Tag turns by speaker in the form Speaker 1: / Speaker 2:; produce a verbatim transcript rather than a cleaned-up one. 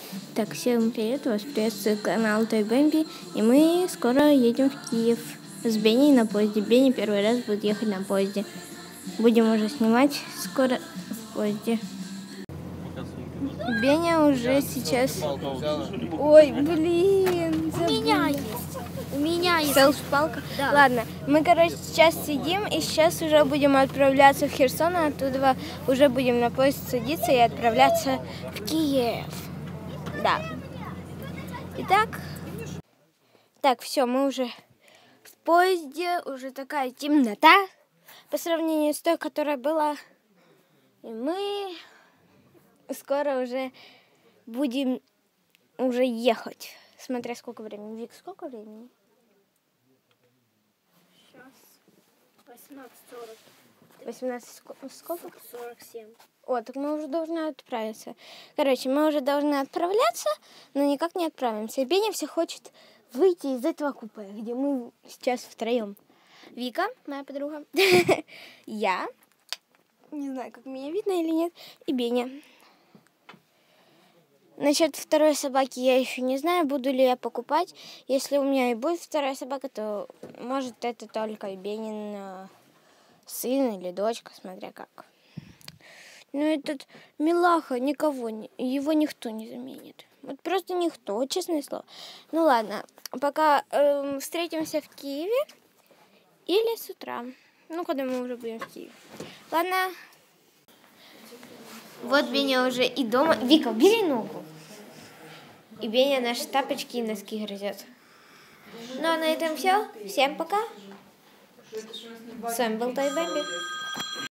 Speaker 1: Так, всем привет, вас приветствует канал Той Бэмби, и мы скоро едем в Киев с Беней на поезде. Бенни первый раз будет ехать на поезде. Будем уже снимать скоро в поезде. Беня уже сейчас... Ой, блин!
Speaker 2: У меня есть. У меня есть.
Speaker 1: Селфи-палка?
Speaker 2: Да.
Speaker 1: Ладно, мы, короче, сейчас сидим, и сейчас уже будем отправляться в Херсон, а оттуда уже будем на поезд садиться и отправляться в Киев. Да. Итак, так, все, мы уже в поезде, уже такая темнота по сравнению с той, которая была. И мы скоро уже будем уже ехать. Смотря сколько времени. Вик, сколько времени?
Speaker 2: Сейчас восемнадцать сорок.
Speaker 1: восемнадцать сколько?
Speaker 2: сорок семь.
Speaker 1: О, так мы уже должны отправиться. Короче, мы уже должны отправляться, но никак не отправимся. Беня все хочет выйти из этого купе, где мы сейчас втроем. Вика, моя подруга, я, не знаю, как меня видно или нет, и Беня. Насчет второй собаки я еще не знаю, буду ли я покупать. Если у меня и будет вторая собака, то может это только Бенин сын или дочка, смотря как. Но этот милаха никого, не, его никто не заменит. Вот просто никто, честное слово. Ну ладно, пока э, встретимся в Киеве или с утра. Ну, когда мы уже будем в Киеве. Ладно. Вот Беня уже и дома. Вика, бери ногу. И Беня наши тапочки и носки грызет. Ну, а на этом все. Всем пока. С вами был Той Бэмби.